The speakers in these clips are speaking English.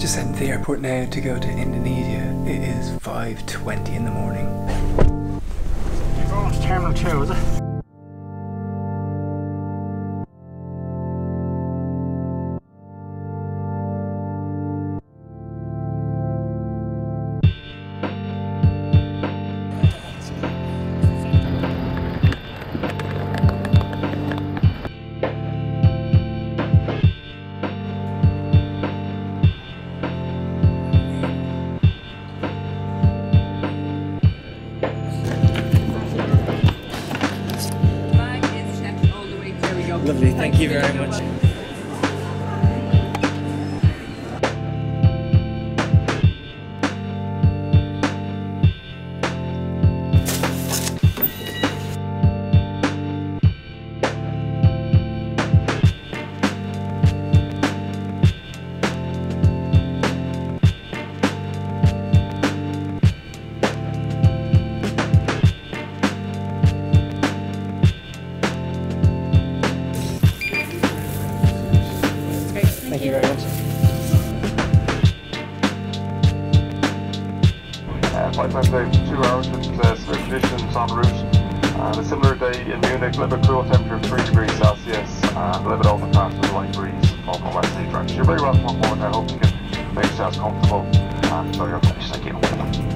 Just heading to the airport now to go to Indonesia. It is 5:20 in the morning. You're going to Terminal 2, is it? Lovely, thank you very much. Thank you very much. Flight time today, 2 hours with severe conditions en route. And a similar day in Munich, a little bit cool temperature of 3 degrees Celsius, and a little bit overcast with a light breeze off the west sea direction. You're very welcome on board. I hope you can make yourselves comfortable and enjoy your flight. Thank you.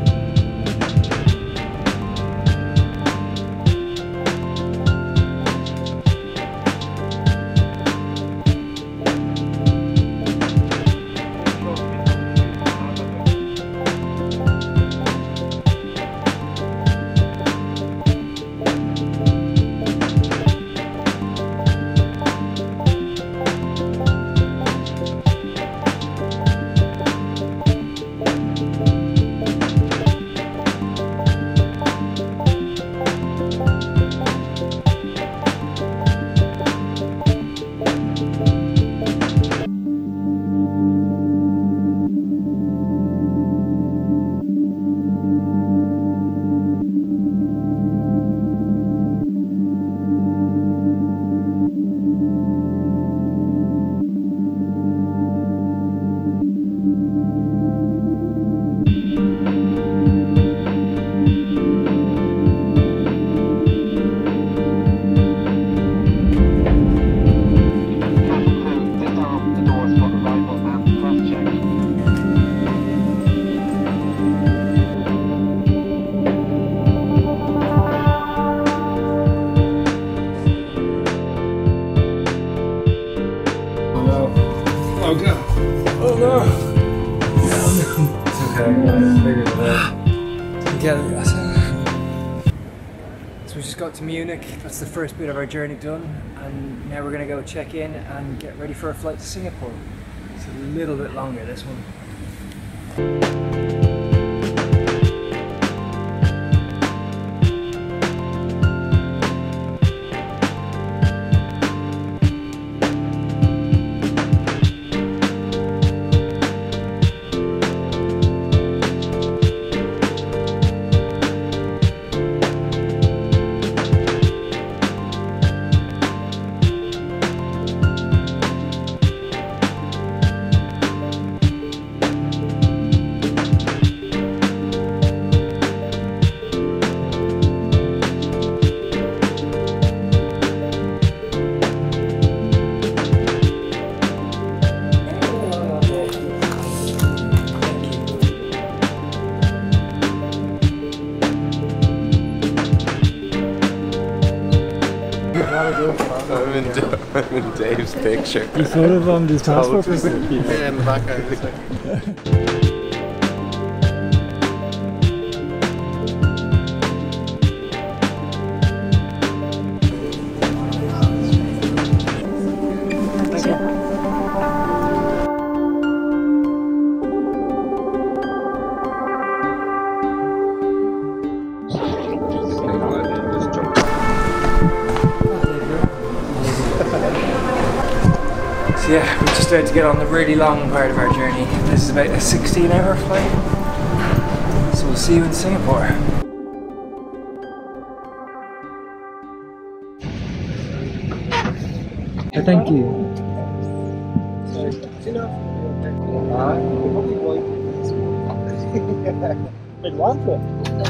Oh no! Oh no! It's okay, it's bigger than that. Together, so we just got to Munich. That's the first bit of our journey done, and now we're gonna go check in and get ready for a flight to Singapore. It's a little bit longer, this one. I'm in Dave's picture. You photographed his passport? Yeah, in the background. So yeah, we're just about to get on the really long part of our journey. This is about a 16-hour flight. So we'll see you in Singapore. Thank you. I'd want to.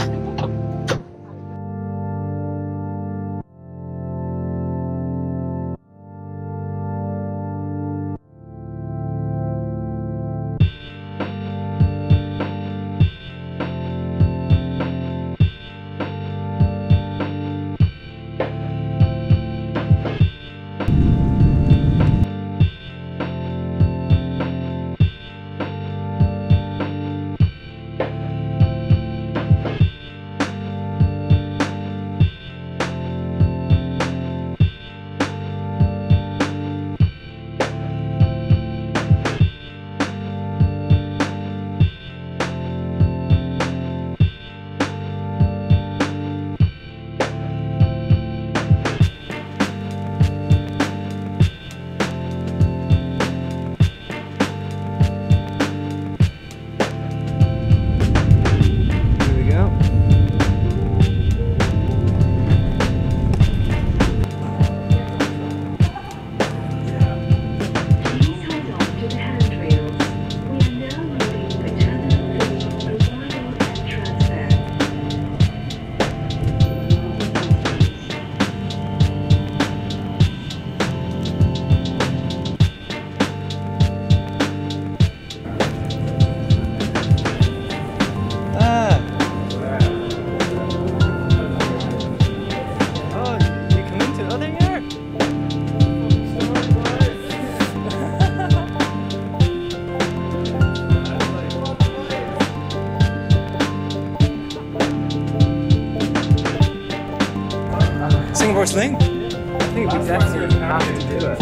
Singapore's thing? I think we definitely have to do it.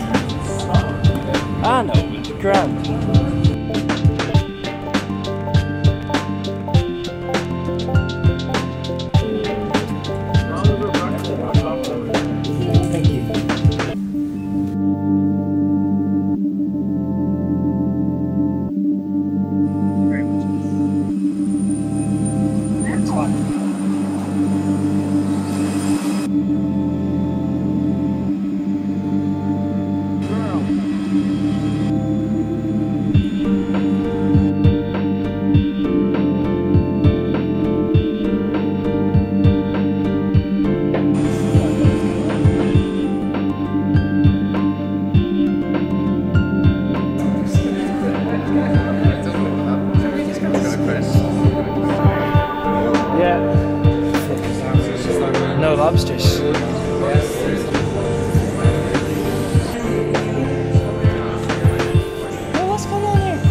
Ah no, it's grand. Thank you. Very much. That's fine. No lobsters. Oh, what's going on here?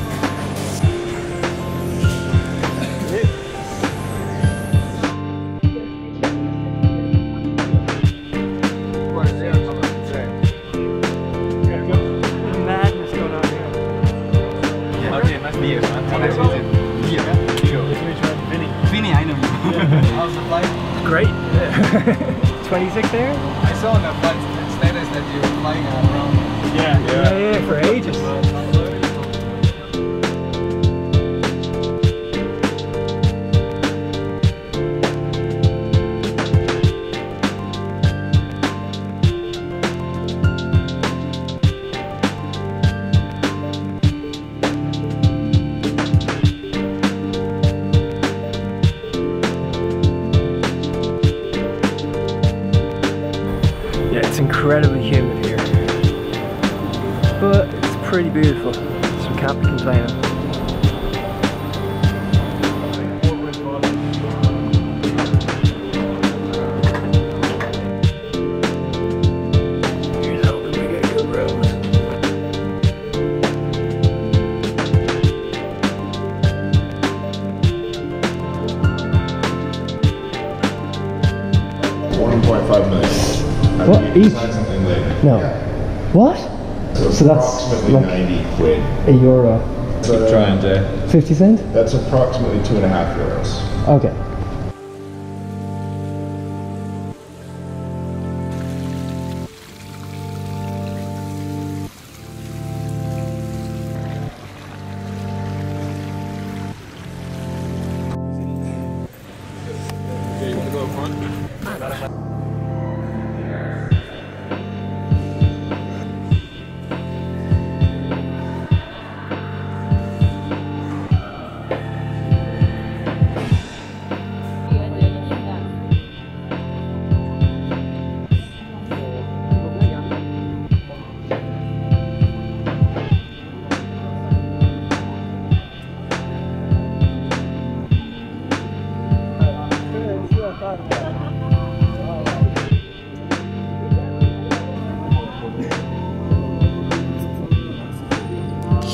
Madness going on here. Yeah. Okay, nice to meet you, man. Nice to meet you. Vinny, I know you. How's the flight? Great. 26 there? I saw on the flight status that you were flying around. Yeah, for ages. Yeah, it's incredibly humid here, but it's pretty beautiful, so we can't be complaining. Here's hoping we get a good road. $1.5 million. What? Each? Something later. No. Yeah. What? So that's approximately like 90 quid. €1. Keep trying, Jay. 50 cent? That's approximately €2.5. Okay. You want to go up front?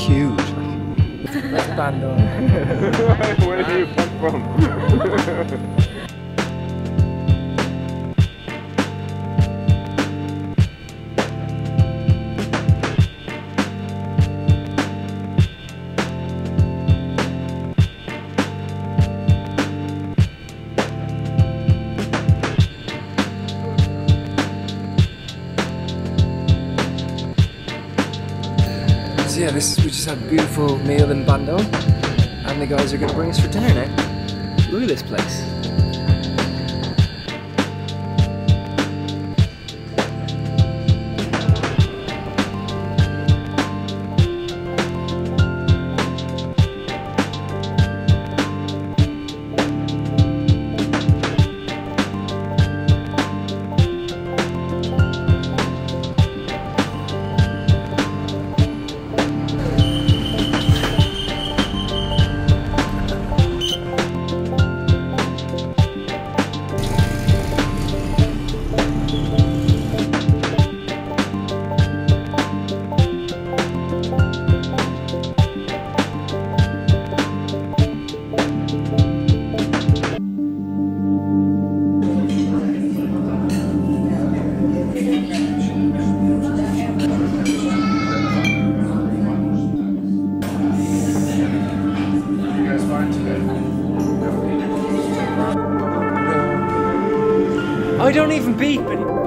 huge. Let's band on. Where do you come from? So yeah, we just had a beautiful meal in Bandung, and the guys are going to bring us for dinner now. Look at this place. I don't even beep anymore.